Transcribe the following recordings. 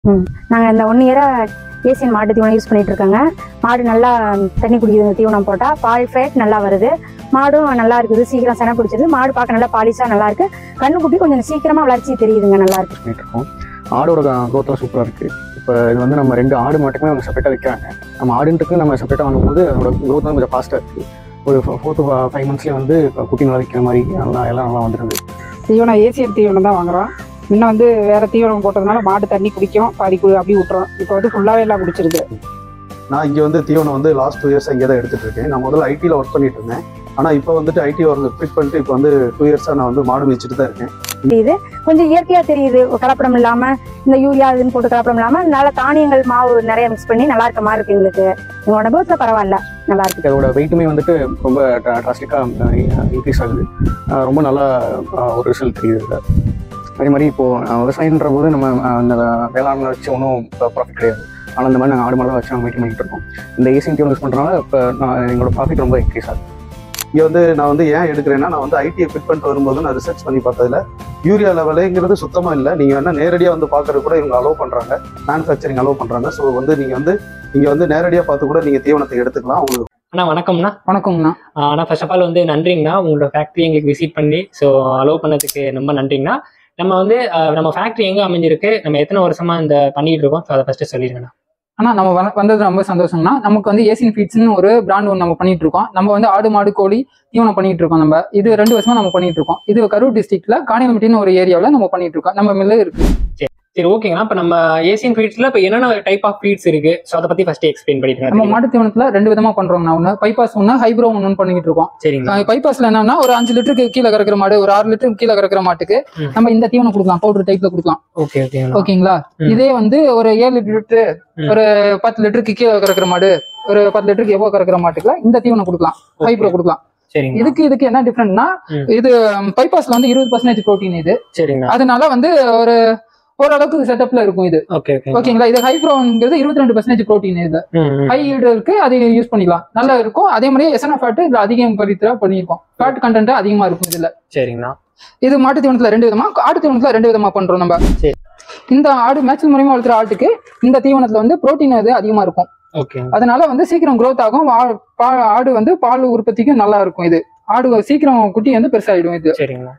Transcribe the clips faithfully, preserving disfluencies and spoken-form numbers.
நாங்கள் இந்த one இயராக Asian மாட்டு தீவனம் யூஸ் பண்ணிட்டு இருக்காங்க. மாடு நல்லா தண்ணி குடிக்குது, தீவனம் போட்டால் பால் ஃபேட் நல்லா வருது, மாடும் நல்லா இருக்குது, சீக்கிரம் செனை பிடிச்சிருது, மாடு பார்க்க நல்லா பாலிஷாக நல்லா இருக்கு, கண்ணுக்குட்டி கொஞ்சம் சீக்கிரமாக வளர்ச்சி தெரியுதுங்க, நல்லா இருக்கு. பண்ணிட்டு இருக்கோம். ஆடோட க்ரோத்லாம் சூப்பராக இருக்குது. இப்போ இது வந்து நம்ம ரெண்டு ஆடு மட்டுமே அவங்க செப்பரேட்டாக வைக்கிறாங்க. நம்ம ஆடுன்ட்டுக்கு நம்ம செப்பரேட்டாக வாங்கும்போது அதோட க்ரோத் வந்து கொஞ்சம் ஃபாஸ்ட்டாக இருக்குது. ஒரு ஃபோர் டு ஃபைவ் மந்த்ஸ்லேயே வந்து குட்டி நல்லா வைக்கிற மாதிரி நல்லா எல்லாம் நல்லா வந்துடுது. தீவனம் ஏசியன் தீவனம் தான் வாங்குறோம். இன்னும் வந்து வேறு தீவனம் போட்டதுனால மாடு தண்ணி குடிக்கும், பாதி கு அப்படி விட்டுறோம். இப்போ வந்து ஃபுல்லாகவே எல்லாம் குடிச்சிருது. நான் இங்கே வந்து தீவனம் வந்து லாஸ்ட் டூ இயர்ஸ் இங்கே தான் எடுத்துகிட்டு இருக்கேன். நான் முதல்ல ஐடியில் ஒர்க் பண்ணிட்டு இருந்தேன். ஆனால் இப்போ வந்துட்டு ஐடி ஒர்க் ஃபிட் பண்ணிட்டு இப்போ வந்து டூ இயர்ஸாக நான் வந்து மாடு வச்சுட்டு தான் இருக்கேன். இது கொஞ்சம் இயற்கையாக தெரியுது, கலப்படம் இல்லாமல், இந்த யூரியா இதுன்னு போட்டு கலப்படம் இல்லாமல் நல்ல தானியங்கள் மாவு நிறைய மிக்ஸ் பண்ணி நல்லா இருக்க மாதிரி இருக்கு. எங்களுக்கு எங்களோட அனுபவத்தில் பரவாயில்ல, நல்லா இருக்கு. அதோட வெயிட்டுமே வந்துட்டு ரொம்ப ட்ராஸ்டிக்காக இன்க்ரீஸ் ஆகுது. ரொம்ப நல்லா ஒரு ரிசல்ட் தெரியுது. அதே மாதிரி இப்போது விவசாயன்ற போது நம்ம அந்த வேளாண்மை வச்சு ஒன்றும் ப்ராஃபிட் கிடையாது. ஆனால் இந்த மாதிரி நாங்கள் ஆடு மாடு வச்சு நாங்கள் மெயின்டைன் பண்ணிட்டு இருக்கோம். இந்த ஏசியன் தீவனம் யூஸ் பண்ணுறதுனால இப்போ நான் எங்களோட ப்ராஃபிட் ரொம்ப இன்க்ரீஸ் ஆகுது. இங்கே வந்து நான் வந்து ஏன் எடுக்கிறேன்னா, நான் வந்து ஐடியை ஃபிட் பண்ணிட்டு வரும்போது நான் ரிசர்ச் பண்ணி பார்த்ததுல யூரியா லெவலுங்கிறது சுத்தமாக இல்லை. நீங்கள் வேணால் நேரடியாக வந்து பார்க்கறது கூட இவங்க அலோவ் பண்ணுறாங்க, மேனுஃபேக்சரிங் அலோவ் பண்ணுறாங்க. ஸோ வந்து நீங்கள் வந்து இங்கே வந்து நேரடியாக பார்த்து கூட நீங்கள் தீவனத்தை எடுத்துக்கலாம். உங்களுக்கு அண்ணா வணக்கம்ண்ணா. வணக்கம்ண்ணா. ஆனால் ஃபர்ஸ்ட் ஆஃப் ஆல் வந்து நன்றிங்கண்ணா, உங்களோட ஃபேக்ட்ரி எங்களுக்கு விசிட் பண்ணி ஸோ அலோவ் பண்ணதுக்கு ரொம்ப நன்றிங்கண்ணா. நம்ம வந்து நம்ம ஃபேக்ட்ரி எங்கே அமைஞ்சிருக்கு, நம்ம எத்தனை வருஷமா இந்த பண்ணிட்டு இருக்கோம், ஸோ அதை ஃபர்ஸ்ட் சொல்லிடுங்கண்ணா. ஆனால் நம்ம வந்தது ரொம்ப சந்தோஷம்னா, நமக்கு வந்து ஏசியன் ஃபீட்ஸ்னு ஒரு பிராண்ட் ஒன்று நம்ம பண்ணிட்டு இருக்கோம். நம்ம வந்து ஆடு மாடு கோழி தீவனம் பண்ணிட்டு இருக்கோம். நம்ம இது ரெண்டு வருஷமா நம்ம பண்ணிட்டு இருக்கோம். இது கரூர் டிஸ்ட்ரிக்ட்ல காணியம்பட்டின்னு ஒரு ஏரியாவில் நம்ம பண்ணிட்டு இருக்கோம். நம்ம மில்ல இருக்கு. சரி, ஓகேங்கண்ணா. இப்போ நம்ம ஏசியன் ஃபீட்ஸ்ல இப்போ என்னென்ன டைப் ஆஃப் ஃபீட்ஸ் இருக்கு, ஸோ அதை பத்தி ஃபர்ஸ்ட் எக்ஸ்பிளைன் பண்ணிட்டு. நம்ம மாட்டு தீவனத்துல ரெண்டு விதமா பண்றோம்னா, ஒன்று பைபாஸ் ஒன்று, ஹைப்ரோ ஒன்று பண்ணிட்டு இருக்கோம். சரிங்க. பைபாஸ்ல என்னன்னா ஒரு அஞ்சு லிட்டருக்கு கீழே கறக்கிற மாடு, ஒரு ஆறு லிட்டருக்கு கீழே கறக்கிற மாட்டுக்கு நம்ம இந்த தீவனம் கொடுக்கலாம், பவுடர் டைப்ல கொடுக்கலாம். ஓகே ஓகே ஓகேங்களா. இதே வந்து ஒரு ஏழு லிட்டரு ஒரு பத்து லிட்டருக்கு கீழே கறக்கிற மாடு, ஒரு பத்து லிட்டருக்கு எவ்வளவு கறக்கிற மாட்டுக்குலாம் இந்த தீவனம் கொடுக்கலாம், ஹைப்ரோ கொடுக்கலாம். இதுக்கு இதுக்கு என்ன டிஃபரெண்ட்னா, இது பைபாஸ்ல வந்து இருபது பர்சன்டேஜ் ப்ரோட்டீன் இது. சரிங்க. அதனால வந்து ஒரு ஓரளவுக்கு செட்டப்ல இருக்கும் இது. ஓகேங்களா. இது ஹைப்ரோங்கிறது இருபத்தி ரெண்டு பர்சன்டேஜ் ப்ரோட்டீன். இது ஹை ஈல்டு இருக்கு, அதை யூஸ் பண்ணிக்கலாம், நல்லா இருக்கும். அதே மாதிரி எசனா ஃபேட் இதுல அதிகம் பரித்தா பண்ணிருக்கோம், ஃபேட் கண்டென்ட் அதிகமா இருக்கும் இதுல. சரிங்களா. இது மாட்டு தீவனத்துல ரெண்டு விதமா, ஆடு தீவனத்துல ரெண்டு விதமா பண்றோம் நம்ம. இந்த ஆடு மேய்ச்சல் மூலமா வளர்த்துற ஆட்டுக்கு இந்த தீவனத்துல வந்து ப்ரோட்டீன் அது அதிகமா இருக்கும். அதனால வந்து சீக்கிரம் க்ரோத் ஆகும். ஆடு வந்து பால் உற்பத்திக்கும் நல்லா இருக்கும். இது ஆடு சீக்கிரம் குட்டி வந்து பெருசாயிடும். இது சரிங்களா.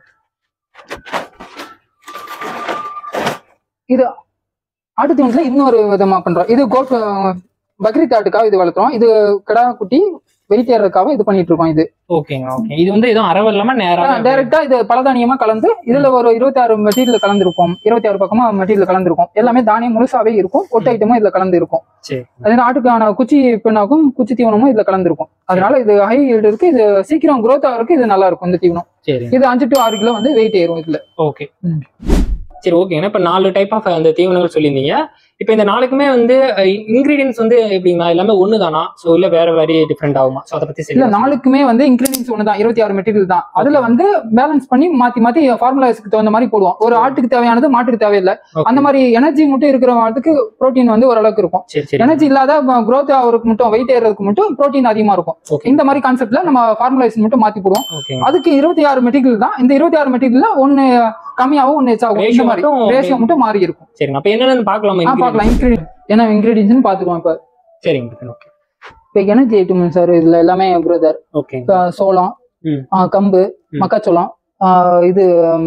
இது ஆட்டு தீவனத்துல இன்னொரு விதமா பண்றோம். இது கோட் பக்ரீத் ஆட்டுக்காக இது வளர்த்துறோம். இது கடா குட்டி வெயிட் ஏறதுக்காக இது பண்ணிட்டு இருக்கோம். இது ஓகேங்க. ஓகே. இது வந்து எதுவும் அரவ இல்லாம நேரா டைரக்டா இது பலதானியமா கலந்து இதுல ஒரு இருபத்தி ஆறு மெட்டீரியல் கலந்துருக்கும். இருபத்தி ஆறு பக்கமா மெட்டீரியல் கலந்துருக்கும். எல்லாமே தானியம் முழுசாவே இருக்கும். ஒட்டு ஐட்டமும் இதுல கலந்து இருக்கும். அதனால ஆட்டுக்கான குச்சி பின்னாக்கும் குச்சி தீவனமும் இதுல கலந்துருக்கும். அதனால இது ஹை ஈல்டு இருக்கு. இது சீக்கிரம் க்ரோத் ஆகிறதுக்கு இது நல்லா இருக்கும். இந்த தீவனம் இது அஞ்சு டு ஆறு கிலோ வந்து வெயிட் ஏறும் இதுல. ஓகே. சரி, ஓகேங்க. இப்போ நாலு டைப் ஆஃப் அந்த தீவனங்கள் சொல்லியிருந்தீங்க. இப்போ இந்த நாளுக்குமே வந்து இன்கிரீடியன்ஸ் வந்து எப்படிங்களா, எல்லாமே ஒன்று தானா, ஸோ இல்லை வேற வேறு டிஃப்ரெண்ட் ஆகுமா, ஸோ அதை பற்றி இல்லை. நாளுக்குமே வந்து இன்கிரீடியன்ஸ் ஒன்று தான், இருபத்தி ஆறு மெட்டீரியல் தான். அதில் வந்து பேலன்ஸ் பண்ணி மாற்றி மாற்றி ஃபார்முலாஸ்க்கு தகுந்த மாதிரி போடுவோம். ஒரு ஆட்டுக்கு தேவையானது மாட்டுக்கு தேவையில்லை. அந்த மாதிரி எனர்ஜி மட்டும் இருக்கிற ஆட்டுக்கு ப்ரோட்டீன் வந்து ஓரளவுக்கு இருக்கும். எனர்ஜி இல்லாத க்ரோத் ஆகிறதுக்கு மட்டும் வெயிட் ஏறதுக்கு மட்டும் ப்ரோட்டீன் அதிகமாக இருக்கும். இந்த மாதிரி கான்செப்ட்ல நம்ம ஃபார்முலாஸ் மட்டும் மாற்றி போடுவோம். அதுக்கு இருபத்தி ஆறு மெட்டீரியல் தான். இந்த இருபத்தி ஆறு மெட்டீரியல்ல ஒன்று கம்மியாகவும் ஒன்று எச்சாகும். இந்த மாதிரி ரேஷியோ மட்டும் மாறி இருக்கும். சரிங்க. அப்போ என்னென்னு பார்க்கலாம். பார்க்கலாம். இன்கிரீடியன்ட் என்ன இன்கிரீடியன்ட்னு பார்த்துக்குவோம். இப்போ சரிங்க. ஓகே. இப்போ எனர்ஜி ஐட்டம் சார் இதுல எல்லாமே பிரதர். ஓகே. சோளம், கம்பு, மக்காச்சோளம், இது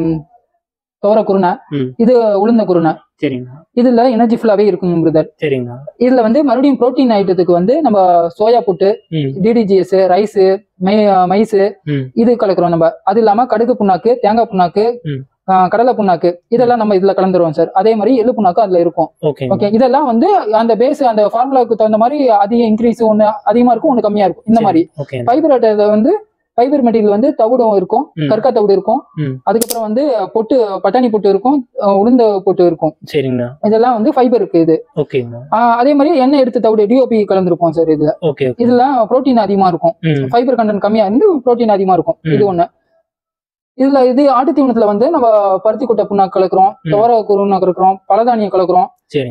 தோர குருணை, இது உளுந்த குருணை. சரிங்க. இதுல எனர்ஜி ஃபுல்லாவே இருக்குங்க பிரதர். சரிங்க. இதுல வந்து மறுபடியும் புரோட்டீன் ஐட்டத்துக்கு வந்து நம்ம சோயா புட்டு, டிடிஜிஎஸ், ரைஸ், மைஸ் இது கலக்குறோம் நம்ம. அது இல்லாம கடுகு புண்ணாக்கு, தேங்காய் புண்ணாக்கு, கடலை புண்ணாக்கு இதெல்லாம் நம்ம இதுல கலந்துருவோம் சார். அதே மாதிரி எள்ளு புண்ணாக்கு அதுல இருக்கும். ஓகே. இதெல்லாம் வந்து அந்த பேஸ் அந்த ஃபார்முலாவுக்கு தகுந்த மாதிரி அதிக இன்க்ரீஸ் ஒண்ணு அதிகமா இருக்கும், ஒண்ணு கம்மியா இருக்கும். இந்த மாதிரி ஃபைபர் வந்து ஃபைபர் மெட்டீரியல் வந்து தவிடும் இருக்கும், கற்கா தவிடு இருக்கும். அதுக்கப்புறம் வந்து பொட்டு பட்டாணி பொட்டு இருக்கும், உளுந்த பொட்டு இருக்கும். சரிங்க. இதெல்லாம் வந்து ஃபைபர் இருக்கு. இது ஓகேங்க. அதே மாதிரி எண்ணெய் எடுத்து தவிடு டிஓபி கலந்துருக்கும் சார் இதுல. ஓகே. இதெல்லாம் புரோட்டீன் அதிகமா இருக்கும். ஃபைபர் கண்டென்ட் கம்மியா இருந்து புரோட்டீன் அதிகமா இருக்கும். இது ஒண்ணு. இதுல இது ஆட்டு தீவனத்துல வந்து நம்ம பருத்தி கொட்டை புண்ணாக்கு கலக்குறோம், தோர குருணை கலக்குறோம், பலதானியம் கலக்குறோம்,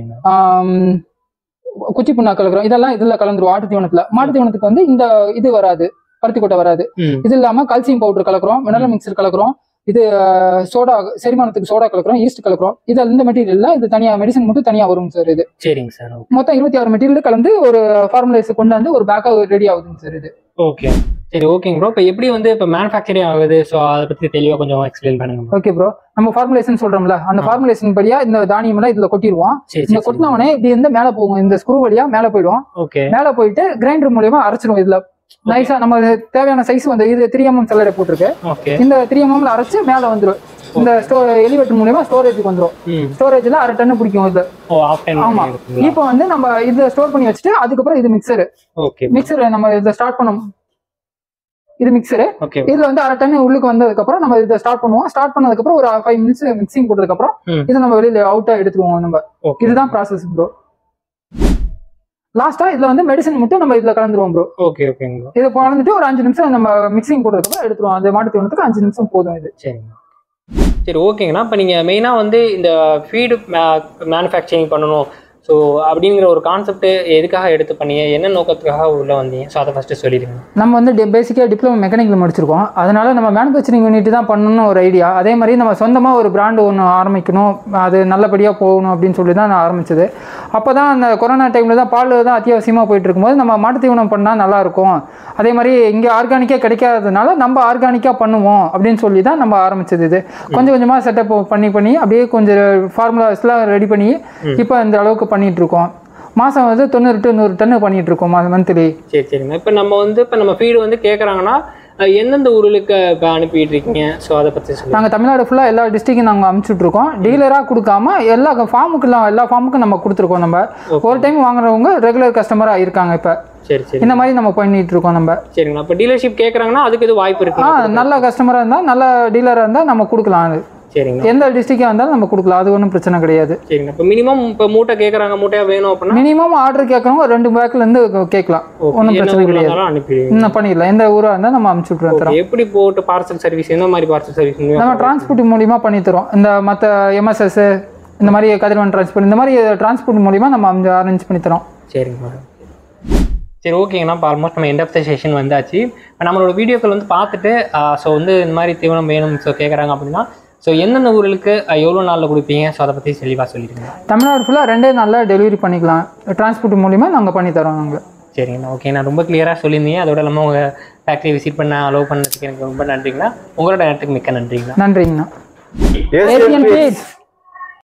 குச்சி புண்ணாக்கு கலக்குறோம். இதெல்லாம் இதுல கலந்துரும் ஆட்டு தீவனத்துல. மாட்டு தீவனத்துக்கு வந்து இந்த இது வராது, பருத்தி கொட்டை வராது. இது இல்லாம கல்சியம் பவுடர் கலக்குறோம், மினரல் மிக்சர் கலக்குறோம், இது சோடா செரிமானத்துக்கு சோடா கலக்குறோம், ஈஸ்ட் கலக்குறோம். இது இந்த மெட்டீரியல்ல இது தனியா மெடிசன் மட்டும் தனியா வரும் சார். இது சரிங்க சார். மொத்தம் இருபத்தி ஆறு மெட்டீரியல் கலந்து ஒரு ஃபார்முலைஸ் கொண்டு வந்து ஒரு பேக்கா ரெடி ஆகுதுங்க சார் இது. ஓகே சரி ஓகேங்க ப்ரோ. இப்போ எப்படி வந்து இப்போ மேனுஃபேக்சரிங் ஆகுது, ஸோ அதை பற்றி தெளிவாக கொஞ்சம் எக்ஸ்பிளைன் பண்ணுங்க. ஓகே ப்ரோ, நம்ம ஃபார்முலேஷன் சொல்றோம்ல, அந்த ஃபார்முலேஷன் படியா இந்த தானியம் எல்லாம் இதுல கொட்டிடுவோம். இந்த கொட்டினவனே இப்படி இருந்து மேல போகும், இந்த ஸ்க்ரூ வழியா மேல போயிடும். ஓகே, மேல போயிட்டு கிரைண்டர் மூலியமா அரைச்சிடும். இதுல நைஸா நம்ம தேவையான சைஸ் வந்து இது த்ரீ எம்எம் சல்லடை போட்டிருக்கு. இந்த த்ரீ எம்எம்ல அரைச்சு மேல வந்துடும். இந்த ஸ்டோ எலிவேட்டர் மூலியமா ஸ்டோரேஜுக்கு வந்துடும். ஸ்டோரேஜ்ல அரை டன் பிடிக்கும் இது. ஆமா, இப்போ வந்து நம்ம இதை ஸ்டோர் பண்ணி வச்சுட்டு அதுக்கப்புறம் இது மிக்சர். மிக்சர் நம்ம இதை ஸ்டார்ட் பண்ணோம், இது மிக்சரு. இதுல வந்து அரை டன் உள்ளுக்கு வந்ததுக்கு அப்புறம் நம்ம இதை ஸ்டார்ட் பண்ணுவோம். ஸ்டார்ட் பண்ணதுக்கு அப்புறம் ஒரு ஃபைவ் மினிட்ஸ் மிக்சிங் போட்டதுக்கு அப்புறம் இதை நம்ம வெளியில அவுட்டா எடுத்துருவோம் நம்ம. இதுதான் ப்ராசஸ் ப்ரோ. லாஸ்டா இதுல வந்து மெடிசன் மட்டும் நம்ம இதுல கலந்துருவோம் ப்ரோ. ஓகே ஓகேங்க. இதை கலந்துட்டு ஒரு அஞ்சு நிமிஷம் நம்ம மிக்சிங் போட்டதுக்கு அப்புறம் எடுத்துருவோம். அந்த மாட்டு தீவனத்துக்கு அஞ்சு நிமிஷம் போதும் இது. சரிங்க சரி ஓகேங்கண்ணா. இப்போ நீங்கள் மெயினாக வந்து இந்த ஃபீடு மே மேனுஃபேக்சரிங் பண்ணணும் ஸோ அப்படிங்கிற ஒரு கான்செப்ட் எதுக்காக எடுத்து பண்ணீங்க, என்ன நோக்கத்துக்காக உள்ளே வந்தீங்க, ஸோ அதை ஃபஸ்ட்டு சொல்லிடுங்க. நம்ம வந்து பேசிக்காக டிப்ளமோ மெக்கானிக்கல் முடிச்சிருக்கோம். அதனால நம்ம மேனுஃபேக்சரிங் யூனிட் தான் பண்ணணும்னு ஒரு ஐடியா. அதே மாதிரி நம்ம சொந்தமாக ஒரு பிராண்டு ஒன்று ஆரம்பிக்கணும், அது நல்லபடியாக போகணும் அப்படின்னு சொல்லி தான் நான் ஆரம்பிச்சது. அப்போ தான் அந்த கொரோனா டைமில் தான் பால் தான் அத்தியாவசியமாக போயிட்டு இருக்கும்போது நம்ம மாட்டு தீவனம் பண்ணால் நல்லாயிருக்கும். அதே மாதிரி இங்கே ஆர்கானிக்காக கிடைக்காததுனால நம்ம ஆர்கானிக்காக பண்ணுவோம் அப்படின்னு சொல்லி தான் நம்ம ஆரம்பிச்சது. இது கொஞ்சம் கொஞ்சமாக செட்டப் பண்ணி பண்ணி அப்படியே கொஞ்சம் ஃபார்முலாஸ்லாம் ரெடி பண்ணி இப்போ இந்த அளவுக்கு பண்ணிட்டு இருக்கோம். மாசம் வந்து தொண்ணூறு டு நூறு டன் பண்ணிட்டு இருக்கோம் மந்த்லி. சரி சரிங்க. இப்போ நம்ம வந்து இப்போ நம்ம ஃபீடு வந்து கேட்குறாங்கன்னா எந்தெந்த ஊர்களுக்கு இப்போ அனுப்பிட்டு இருக்கீங்க, ஸோ அதை பற்றி சொல்லுங்கள். நாங்கள் தமிழ்நாடு ஃபுல்லாக எல்லா டிஸ்ட்ரிக்டும் நாங்கள் அனுப்பிச்சுட்டு இருக்கோம். டீலராக கொடுக்காம எல்லா ஃபார்முக்குலாம் எல்லா ஃபார்முக்கும் நம்ம கொடுத்துருக்கோம். நம்ம ஒரு டைம் வாங்குறவங்க ரெகுலர் கஸ்டமராக இருக்காங்க. இப்போ சரி சரி இந்த மாதிரி நம்ம பண்ணிட்டு இருக்கோம் நம்ம. சரிங்களா. இப்போ டீலர்ஷிப் கேட்குறாங்கன்னா அதுக்கு எது வாய்ப்பு இருக்கு? ஆ, நல்ல கஸ்டமராக இருந்தால் நல்ல டீலராக இருந்தால் நம்ம கொடுக்கலாம். அது சரிங்க, எந்த டிஸ்ட்ரிக்டாக இருந்தாலும் நம்ம கொடுக்கலாம், அது ஒன்றும் பிரச்சனை கிடையாது. சரிங்க. இப்போ மினிமம் இப்போ மூட்டை கேட்குறாங்க, மூட்டையாக வேணும் அப்படின்னா மினிமம் ஆர்டர் கேட்குறவங்க ரெண்டு பேக்லேருந்து கேட்கலாம், ஒன்றும் பிரச்சனை கிடையாது. அனுப்பிடுவீங்க, பண்ணிடலாம். எந்த ஊராக இருந்தால் நம்ம அனுப்பிச்சு விட்றோம். எப்படி போட்டு பார்சல் சர்வீஸ், எந்த மாதிரி பார்சல் சர்வீஸ் நம்ம டிரான்ஸ்போர்ட் மூலியமாக பண்ணி தரோம். இந்த மற்ற எம்எஸ்எஸ் இந்த மாதிரி கதிரவன் டிரான்ஸ்போர்ட் இந்த மாதிரி டிரான்ஸ்போர்ட் மூலியமாக நம்ம அரேஞ்ச் பண்ணி தரோம். சரிங்க சரி ஓகேங்கண்ணா. இப்போ ஆல்மோஸ்ட் நம்ம எண்ட் ஆஃப் த செஷன் வந்தாச்சு. இப்போ நம்மளோட வீடியோக்கள் வந்து பார்த்துட்டு ஸோ வந்து இந்த மாதிரி தீவனம் வேணும் ஸோ கேட்குறாங்க அப்படின்னா ஸோ எந்தெந்த ஊர்களுக்கு எவ்வளோ நாளில் கொடுப்பீங்க, ஸோ அதை பற்றி தெளிவாக சொல்லிடுங்க. தமிழ்நாடு ஃபுல்லாக ரெண்டே நாளில் டெலிவரி பண்ணிக்கலாம். டிரான்ஸ்போர்ட் மூலிமா நாங்கள் பண்ணி தரோம் நாங்கள். சரிங்கண்ணா ஓகே. நான் ரொம்ப கிளியராக சொல்லியிருந்தீங்க. அதோட இல்லாமல் உங்கள் ஃபேக்ட்ரி விசிட் பண்ண அலோவ் பண்ணதுக்கு எனக்கு ரொம்ப நன்றிங்கண்ணா. உங்களோட நேரத்துக்கு மிக்க நன்றிங்கண்ணா. நன்றிங்கண்ணா.